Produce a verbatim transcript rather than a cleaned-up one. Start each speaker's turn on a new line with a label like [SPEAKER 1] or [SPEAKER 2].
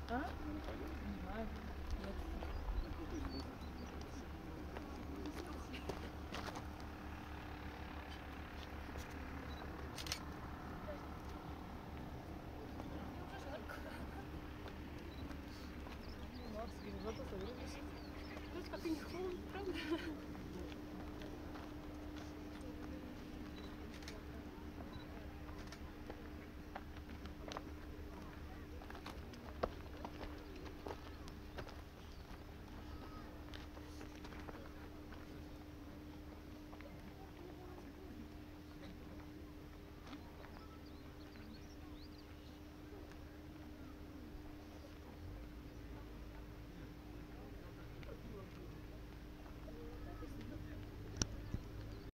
[SPEAKER 1] А? Не знаю. Нет. Марс, где зато соберемся.
[SPEAKER 2] Тут как и не холодно, правда?